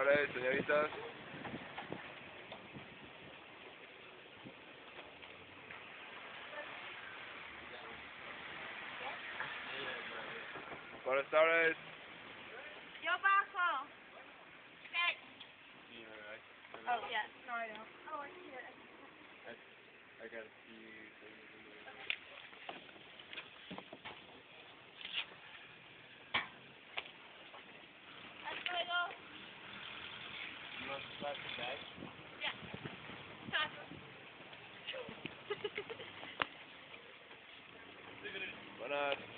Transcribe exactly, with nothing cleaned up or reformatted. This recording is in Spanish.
tardes, señoritas. Buenas tardes. Yo bajo. Okay. Oh, yeah. No, I don't. Oh, I see it. I, I got a few things in there. Hasta luego. You want the plastic bag? Yeah. Tacos. Buenas.